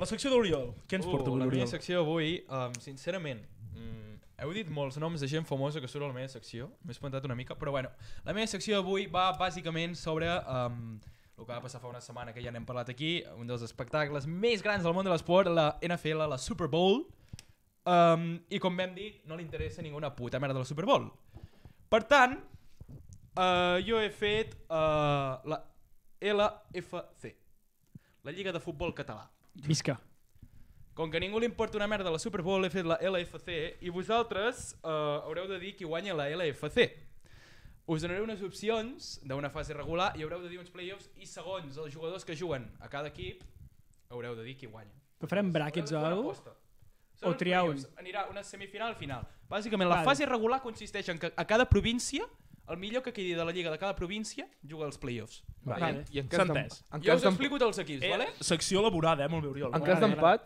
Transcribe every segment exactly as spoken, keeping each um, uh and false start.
la secció d'Oriol. Què ens porta avui, La Oriol? meva secció avui, um, sincerament, um, heu dit molts noms de gent famosa que surt a la meva secció. M'he espantat una mica, però bueno. La meva secció avui va bàsicament sobre um, el que va passar fa una setmana, que ja n'hem parlat aquí, un dels espectacles més grans del món de l'esport, la N F L, la Super Bowl. Um, I com vam dir, no li interessa ninguna puta merda de la Super Bowl. Per tant, uh, jo he fet uh, la L F C, la Lliga de Futbol Català. Visca. Com que a ningú li importa una merda la Super Bowl, he fet la L F C i vosaltres uh, haureu de dir qui guanya la L F C. Us donaré unes opcions d'una fase regular i haureu de dir uns playoffs i segons els jugadors que juguen a cada equip haureu de dir qui guanya. Però farem brackets o alguna cosa? O O triar un? Anirà una semifinal al final. Bàsicament la Vale. fase regular consisteix en que a cada província el millor que quedi de la lliga de cada província juga als playoffs. Vale. I en S'ha cas d'em- entès. en Jo cas us d'em- explico tots els equips, Eh, vale? secció elaborada, eh, molt bé, Oriol. en cas Vale, d'empat,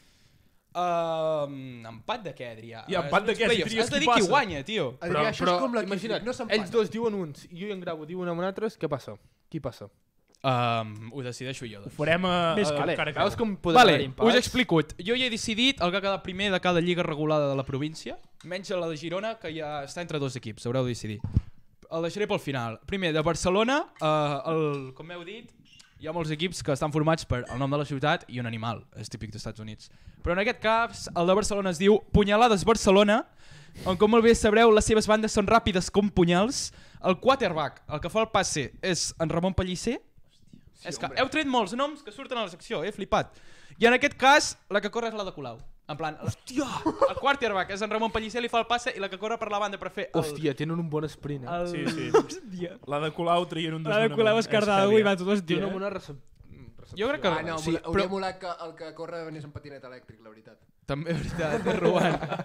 Uh, empat de què, Adrià? I empat de Són uns què? Si playoffs. tries Has de qui dir qui passa. guanya, tio. però, Adrià, això però és com l'equip, imagina't, no s'empata. ells dos diuen uns i jo i en Grau diuen amb altres, què passa? Qui passa? Um, ho decideixo jo. Ho Doncs. farem a, a, Ves que- a Vale, cara a veus cara. com podem Vale, haver impats? us explico. Jo ja he decidit el que ha quedat primer de cada lliga regulada de la província, menys la de Girona, que ja està entre dos equips, haureu de decidir. El deixaré pel final. Primer, de Barcelona, uh, el, com heu dit, hi ha molts equips que estan formats per el nom de la ciutat i un animal, és típic dels Estats Units. Però en aquest cas, el de Barcelona es diu Punyalades Barcelona, on com molt bé sabreu, les seves bandes són ràpides com punyals. El quarterback, el que fa el passe, és en Ramon Pellicer. Sí, és que hombre. heu tret molts noms que surten a la secció, he flipat. I en aquest cas, la que corre és la de Colau. En plan, hòstia! El quarterback és en Ramon Pellicer, li fa el passe i la que corre per la banda per fer el... Hòstia, tenen un bon sprint, eh? el... Sí, sí. Hòstia. La de Colau traient un La de desnonament. Colau escardada avui va tot Té hòstia. una eh? bona recep... Jo crec que... Ah, no, sí, sí, hauria però... molat que el que corre venís en patinet elèctric, la veritat. També, veritat, és robant.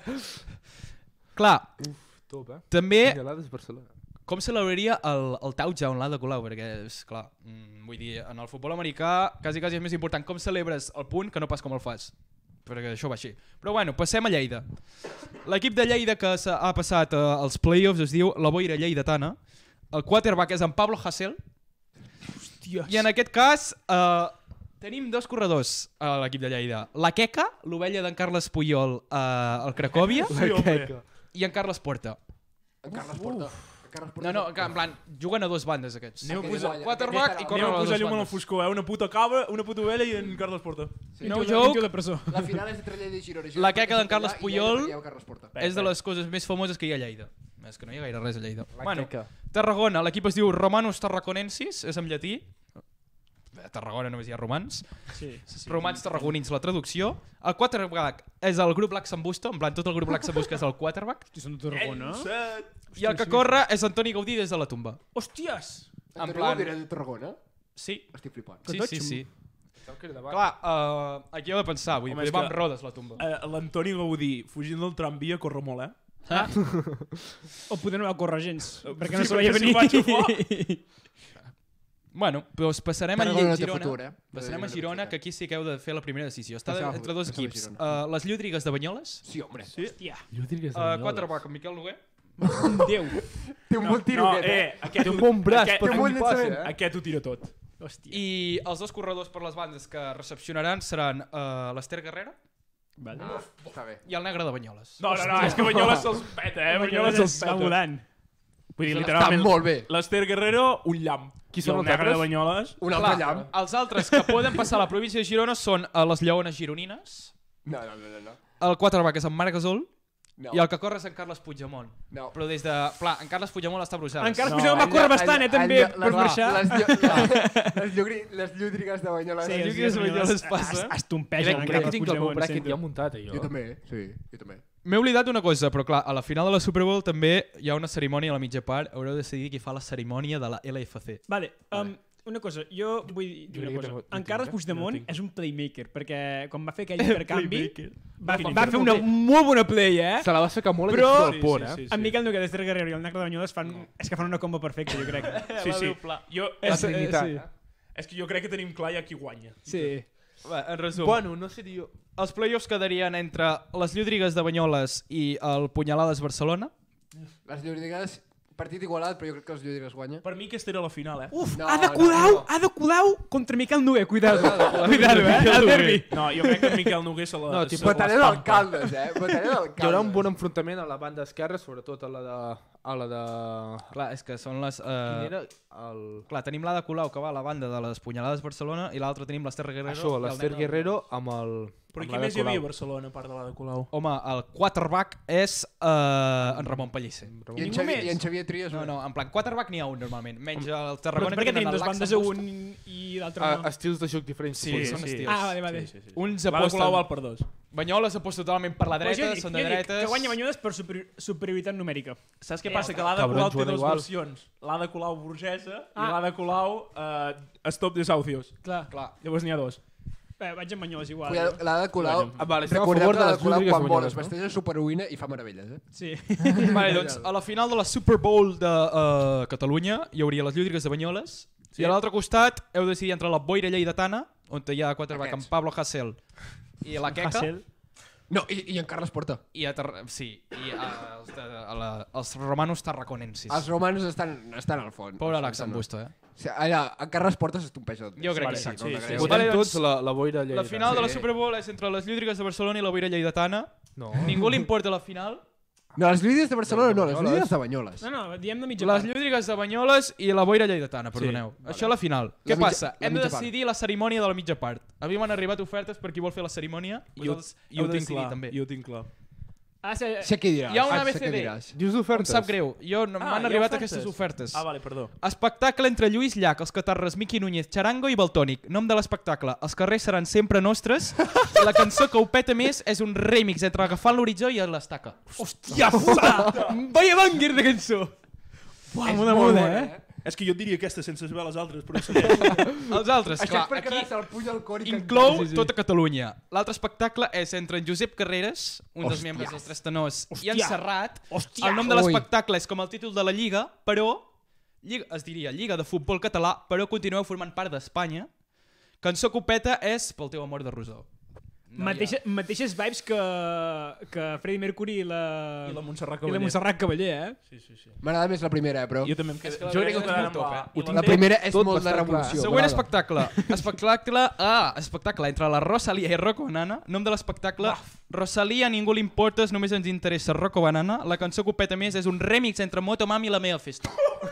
Clar, Uf, top, eh? també Punyalades Barcelona. com celebraria el, el touchdown la de Colau, perquè és clar, mm, vull dir, en el futbol americà quasi quasi és més important com celebres el punt que no pas com el fas, perquè això va així. Però bueno, passem a Lleida. L'equip de Lleida que s'ha- ha passat eh, als playoffs es diu la Boira Lleidatana. El quarterback és en Pablo Hasél. Hòstia. I en aquest cas eh, tenim dos corredors a l'equip de Lleida. La Queca, l'ovella d'en Carles Puyol eh, al Cracòvia, Sí, home. i en Carles Porta. En Carles Porta. En Carles Porta. No, no, que en plan, juguen a dos bandes aquests. Anem a Aquell posar- guanya. quarterback Aquest i era- corre Anem a a les posar dues llum a la bandes. foscor, eh? Una puta cabra, una puta ovella i en Carles Porta. Sí. No Un joke. tio de presó. La final és entre Lleida i Girona. La queca d'en Carles Puyol. I Lleida Carles Porta. És de les coses més famoses que hi ha a Lleida. És que no hi ha gaire res a Lleida. La Bueno, queca. Tarragona, l'equip es diu Romanus Tarraconensis, és en llatí. A Tarragona només hi ha romans. Sí, sí, sí. Romans tarragonins, la traducció. El quarterback és el grup Laxambusto, en plan tot el grup Laxambusto és el quarterback. Hosti, són de Tarragona. I el que corre és Antoni Gaudí des de la tumba. Hòsties! En Antoni plan- Gaudí era de Tarragona? Sí, Estic flipant. sí, sí, sí. Clar. Clar, uh, aquí heu de pensar, vull Home, dir, és va que- amb rodes la tumba. Eh, L'Antoni Gaudí, fugint del tramvia, corre molt, eh? Ah, O poder no va córrer gens, perquè no Sí, se veia perquè si venir. ho vaig a bueno, doncs passarem a Tarragona té Girona. futur, eh? Passarem a Tarragona té Girona, futur. que aquí sí que heu de fer la primera decisió. Està Passem a- entre dos passem a equips. Girona. Uh, les Llúdrigues de Banyoles, Sí, hombre. Sí. Hòstia, uh, quarterback amb Miquel Noguer. Déu. Té un molt tiro No, aquest, eh? eh, aquest Té un bon braç, aquest, però té com molt li passa, llançament. eh? aquest ho tira tot. Hòstia. I els dos corredors per les bandes que recepcionaran seran uh, l'Ester Guerrera Vale. Ah, està bé. i el negre de Banyoles. No, no, no, és que Banyoles se'ls peta, eh? Banyoles se'ls va peta. volant. Vull dir, Està literalment, molt bé. l'Ester Guerrero, un llamp. Qui I són el els negre de altres? Banyoles? Un altre Clar, llamp. els altres que poden passar a la província de Girona són uh, les Lleones Gironines, No, no, no, no, no. el quarterback és en Marc Gasol No. i el que corre és en Carles Puigdemont. No. Però des de... Clar, en Carles Puigdemont està a Brussel·les. Encara No. es poseu va córrer bastant, eh, també, Les- per les- marxar. Les, llo- les, llogri- les llúdrigues de Banyoles. Sí, els els Llúdrigues Banyoles Banyoles passa. es- Es tompegen Crec, en crec que Carles tinc el meu Puigdemont, bràquet sento. ja muntat, eh, Jo jo. també, sí, jo també. M'he oblidat una cosa, però clar, a la final de la Super Bowl també hi ha una cerimònia a la mitja part. Haureu de decidir qui fa la cerimònia de la L F C. Vale, um, una cosa, jo vull dir Jo una crec que cosa. tengo- En jo Carles tinc, eh? Puigdemont Jo tinc. és un playmaker, perquè quan va fer aquell intercanvi va, Quin va fer una molt bona play, eh? Se la va aixecar molt Però- aquest del pont, eh? Sí, sí, sí. En Miquel Noguer, Esther Guerrero i el Negre de Banyoles fan, és que fan una combo perfecta, jo crec. Sí, sí. Jo, La És- Trinitat, sí. eh? és que jo crec que tenim clar ja qui guanya. Sí. Va, en resum, Bueno, no sé dir... els playoffs quedarien entre les Llúdrigues de Banyoles i el Punyalades Barcelona. Les llúdrigues Partit igualat, però jo crec que els Llúdrigues guanya. Per mi aquesta era la final, eh? Uf, No, Ada no, Colau, no. Ada Colau contra Miquel Noguer, cuidado. Cuidado, eh, el derbi. No, jo crec que en Miquel Noguer se la... No, se tipus, Votaré l'estampa. d'alcaldes, eh? Votaré d'alcaldes. Hi haurà un bon enfrontament a la banda esquerra, sobretot a la de... A la de... Clar, és que són les... Quin Uh, era? El... clar, tenim l'Ada Colau, que va a la banda de les Punyalades Barcelona, i l'altre tenim l'Ester Guerrero. Això, i el l'Ester nen- Guerrero amb el... Però amb qui l'Ada més hi havia a Colau. Barcelona, a part de la de Colau? Home, el quarterback és uh, en Ramon Pellicer. I en, Ningú Xavi, més? I en Xavier Trias. No, no, en plan, quarterback n'hi ha un normalment, menys el Però Tarragona per què que tenim tenen dos el bandes Lax a en un bus. i l'altre Ah, no? estils de joc diferents. Sí, potser. són sí. estils. Ah, vale, vale. Sí, sí, sí. Uns La de aposten... Colau val per dos. Banyoles aposta totalment per la Però jo dreta, dic, són jo de dic dretes... que guanya Banyoles per superi superioritat numèrica. Saps què Eh, passa? Que l'Ada cabrons, Colau té juguen dues igual. versions. L'Ada Colau burgesa i Ah. l'Ada Colau eh, Stop Desahucios. Clar. Clar. Llavors n'hi ha dos. Bé, vaig amb Banyoles igual. Cuidado, eh? la de Colau... Ah, vale, estem a Recordem favor de la les de Colau Llúdrigues quan vol, Banyoles, es no? vesteix de superheroïna i fa meravelles, eh? Sí. Vale, doncs, a la final de la Super Bowl de uh, Catalunya hi hauria les Llúdrigues de Banyoles sí. i a l'altre costat heu de decidir entre la Boira Lleidatana, on hi ha quarterback amb Aquests. Pablo Hasél i la Queca, Hassel. No, i, i en Carles Porta. i, a Tar- sí, i a, els, de, a la, els romanos tarraconensis. Els romanos estan, estan al fons. Pobre Alex Estan- Ambusto, eh? O sigui, allà, en Carles Porta s'estompeja tot. Jo crec Vale, que sí. sí, sí, sí. Votem Vale, doncs, tots la, la boira lleidatana. La final de la Sí. Super Bowl és entre les Llúdrigues de Barcelona i la Boira Lleidatana. No. Ningú li importa la final. No, les Llúdrigues de Barcelona no, les Banyoles. Llúdrigues de Banyoles. No, no, diem de mitja Les part. Llúdrigues de Banyoles i la Boira Lleidatana, perdoneu. vale. Això a la final. La Què mitja- passa? la Hem de mitja part. decidir la cerimònia de la mitja part. A mi m'han arribat ofertes per qui vol fer la cerimònia. I ho, Vosaltres i ho heu de tinc decidir clar. també. I ho tinc clar. Ah, sí, Sé què diràs. Hi ha una sé què A B C D. diràs. Dius Em d'ofertes? sap greu. Jo no, Ah, m'han hi ha arribat ofertes? aquestes ofertes. Ah, vale, perdó. Espectacle entre Lluís Llach, els catarres Miqui Núñez, Charango i Baltònic. Nom de l'espectacle. Els carrers seran sempre nostres. I la cançó que ho peta més és un remix entre Agafant l'horitzó i l'Estaca. Hòstia puta! Vaya banger de cançó! Uau, És moda, molt moda, bona, eh? És que jo et diria aquesta sense saber les altres, però segueix. Els altres, Això clar, és per aquí quedar-se el puny al cor i inclou cantar. tota Catalunya. L'altre espectacle és entre en Josep Carreras, un dels Hòsties. membres dels Tres Tenors, i en Hòstia. Serrat. Hòstia! El nom de Ui. l'espectacle és com el títol de la Lliga, però Lliga, es diria Lliga de Futbol Català, però continueu formant part d'Espanya. Cançó copeta és Pel teu amor de Rosó. No Mateixa, mateixes vibes que, que Freddie Mercury i la, I la Montserrat i la Cavaller. Montserrat Cavaller, eh? Sí, sí, sí. M'agrada més la primera, eh, però... Jo també em quedo... que la Jo crec que primera és quedarà molt amb top, A. eh? I La l'Andreu- primera és Tot molt de bastant clar. revolució. Següent m'agrada. espectacle. Espectacle ah, espectacle entre la Rosalia i Rocco Banana. Nom de l'espectacle. Rosalia, a ningú li importes, només ens interessa Rocco Banana. La cançó copeta més és un remix entre Motomami i la meva festa.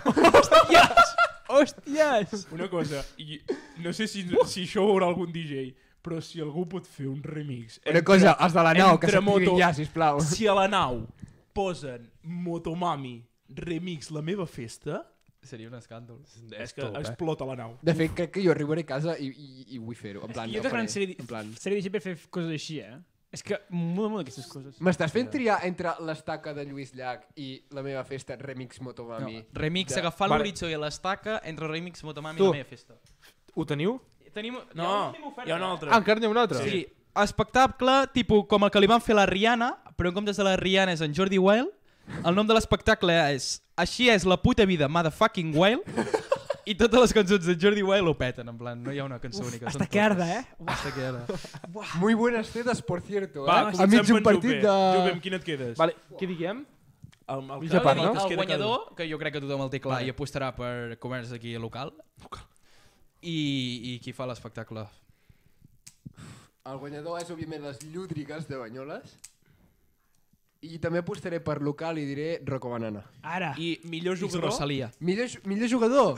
Hòsties! Una cosa, i no sé si, si això ho veurà algun D J, però si algú pot fer un remix... Una cosa, els de la nau, que entre s'activin moto- ja, sisplau. Si a la nau posen Motomami remix La meva festa, Seria un escàndol. és que top, eh? explota la nau. De fet, crec que jo arribaré a casa i, i, i vull fer-ho. En plan, Jo ho de gran faré. sèrie, En plan... sèrie de per fer coses així, eh? És que mola molt aquestes coses. M'estàs fent triar entre l'estaca de Lluís Llach i la meva festa remix No, Motomami? remix De- agafar Vale. l'horitzó i l'estaca entre remix Motomami Tu. i la meva festa. Ho teniu? Tenim, No, hi ha una altra. Ah, encara n'hi ha un altre? Sí. Espectacle, tipus com el que li van fer a la Rihanna, però en comptes de la Rihanna és en Jordi Wild. El nom de l'espectacle és Així és la puta vida, motherfucking Wild. I totes les cançons de Jordi Wild ho peten, en plan, no hi ha una cançó única. Hasta que arda, eh? Hasta que arda. Muy buenas tetas, por cierto. Va, eh? A mig comencem un amb partit Jupem. de... Jupem, quin et quedes? Vale, què diguem? El, el, Mitja el, part, el, no? que es El queda cada un. guanyador, que jo crec que tothom el té clar i apostarà per comerç aquí local. I, i qui fa l'espectacle? El guanyador és, òbviament, les llúdrigues de Banyoles. I també apostaré per local i diré Rocco Banana. Ara. I millor És jugador? Rosalia. Millor, ju- millor jugador?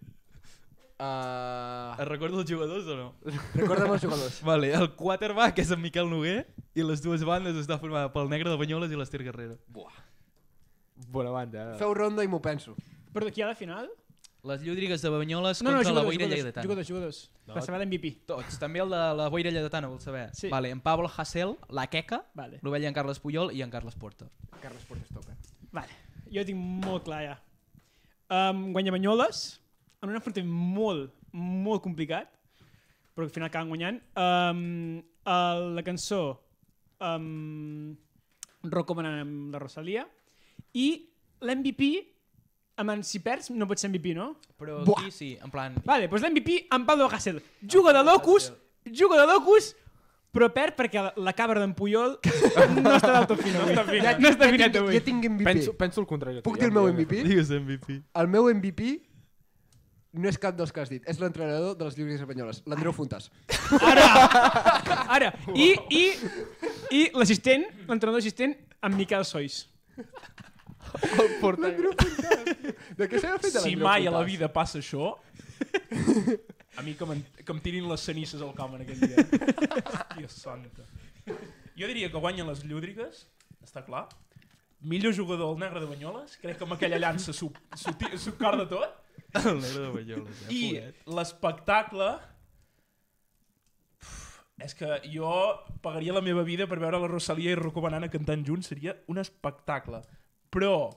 uh, Es recorda els jugadors o no? recorda'm els jugadors. Vale, el quarterback és en Miquel Noguer i les dues bandes està formada pel Negre de Banyoles i l'Ester Guerrero. Bona banda. Eh? Feu ronda i m'ho penso. Però de qui ha la final? Les Llúdrigues de Banyoles No, no, contra la jugadors, Boira jugadors, Lleidatana. jugadors, jugadors. Per saber l'M V P. Tots, també el de la Boira Lleidatana, vols saber? Sí. Vale, en Pablo Hasél, la Queca, Vale, l'Ovella en Carles Puyol i en Carles Porta. Carles Portes top, eh? vale. Jo ho tinc molt clar ja. Um, guanya Banyoles, en un enfrontament molt, molt complicat, però al final acaben guanyant. Um, el, la cançó um, Rocco Banana amb la Rosalia i l'M V P amb en si perds no pot ser M V P, no? Però Buah. aquí sí, en plan... Vale, doncs l'M V P amb Pablo Hasél. Juga de locus, juga de locus, però perd perquè la, la cabra d'en Puyol no està del tot fina avui. està fina. No està Ja finet tinc- avui. Ja tinc M V P. Penso, penso el contrari. que tu, Puc ja dir el meu em M V P? Digues M V P. El meu M V P no és cap dels que has dit, és l'entrenador de les Llúdries Espanyoles, l'Andreu Fontàs. Ara! Ara! I, i, i l'assistent, l'entrenador assistent, en Miquel Sois. El porta... De què s'ha fet Si mai a la vida passa això, a mi que, em, que em tirin les cenisses al camp en aquell dia. Hòstia santa. Jo diria que guanyen les llúdrigues, està clar. Millor jugador el negre de Banyoles, crec que amb aquella llança s'ho carda tot. El negre de Banyoles, ja, I pobret. l'espectacle... Uf, és que jo pagaria la meva vida per veure la Rosalia i Rocco Banana cantant junts, seria un espectacle. Però...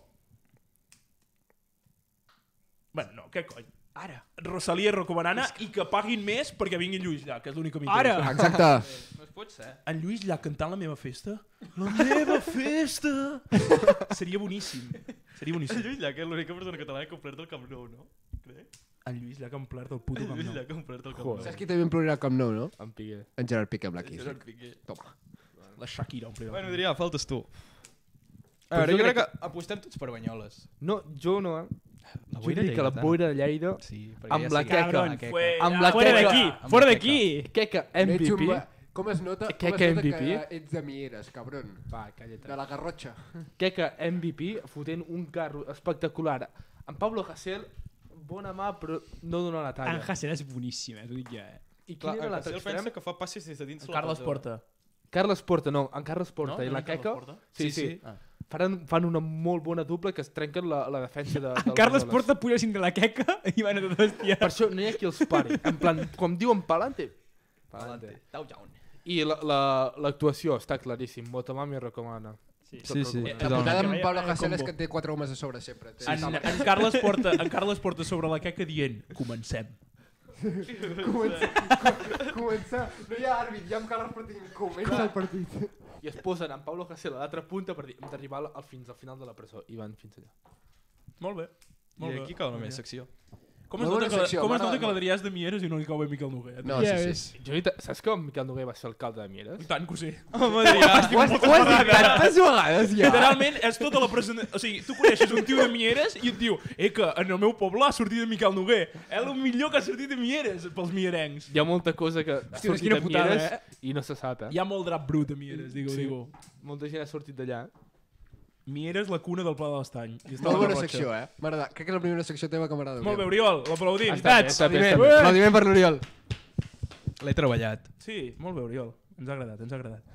Bueno, no, què cony? Ara. Rosalia i Rocco Banana i que paguin més perquè vingui en Lluís Llach, que és l'únic que Ara! m'interessa. Exacte. No es pot ser. En Lluís Llach cantant la meva festa? La meva festa! Seria boníssim. Seria boníssim. Lluís Llach és l'única persona catalana que ha omplert el Camp Nou, no? Crec. En Lluís Llach ha omplert el puto Camp Lluís Nou. Llach ha omplert el Camp Joder. Nou. Saps qui també emplorarà com nou, no? En Piqué. En Gerard Piqué amb la Kiss. Gerard Piqué. Toma. La Shakira omplirà. Bueno, Adrià, faltes tu. A Pues veure, jo jo crec crec que apostem tots per Banyoles. No, jo no, eh? La Jo dic que la boira de Lleida... Sí, Amb la queca. Cabron. Amb la Fora queca. d'aquí! Amb Fora la d'aquí! Queca Ets M V un P. ba- Com es nota, Què, com què es nota M V P? que ets de Mieres, cabron? Va, calla't. De la Garrotxa. Queca M V P fotent un carro espectacular. En Pablo Hasél, bona mà, però no dona la En talla. Hassel és boníssim, eh? T'ho dic ja, eh? I Clar, quin era el l'altre Castelló pensa extrem? que fa passes des de dins En Carles Porta. Carles Porta, no, en Carles Porta No? i No la era Carles Queca. Porta? Sí, Sí, sí. sí. Ah. Fan, fan una molt bona dupla que es trenquen la, la defensa de, En del Carles Banyoles. Porta puja cinc de la queca i van a tot hòstia. Per això no hi ha qui els pari. En plan, com diuen pa'lante. Palante. Tau jaun. I la- la- l'actuació està claríssim. Motomami recomana. Sí, sí. La Totalment. putada amb Que Pablo veia Hasél és combo. que té quatre homes a sobre sempre. Té- En, en, Carles Porta, en Carles Porta sobre la queca dient comencem. Començar. No hi ha àrbit, ja amb Carles Porta dient comença el partit. I es posen en Pablo Hasél a l'altra punta per dir hem d'arribar al, al, fins al final de la presó. I van fins allà. Molt bé. I Molt aquí bé. cau la meva secció. Com es Molt nota bona que, secció, com es m'agrada nota que molt. l'Adrià és de Mieres i no li cau bé Miquel Noguer? No, Ja sí, ves. sí. Jo, he dit- saps que en Miquel Noguer va ser alcalde de Mieres? I tant que ho sé. Home, Adrià. Ho has, ho has dit tantes vegades ja. Literalment és tota la presentació... O sigui, tu coneixes un tio de Mieres i et diu eh, que en el meu poble ha sortit de Miquel Noguer. És el millor que ha sortit de Mieres pels mierencs. Hi ha molta cosa que ha Hòstia, sortit quina de putada, Mieres eh? i no se sap, eh? Hi ha molt drap brut a Mieres, digue-ho, Sí. digue-ho. Molta gent ha sortit d'allà. Mieres, la cuna del Pla de l'Estany. I està Molt a la bona Garrotxa. secció, eh? M'agrada. Crec que és la primera secció teva que m'agrada. Molt bé, Oriol, l'aplaudim. Està bé, està bé, està bé. Aplaudiment per l'Oriol. L'he treballat. Sí, molt bé, Oriol. Ens ha agradat, ens ha agradat.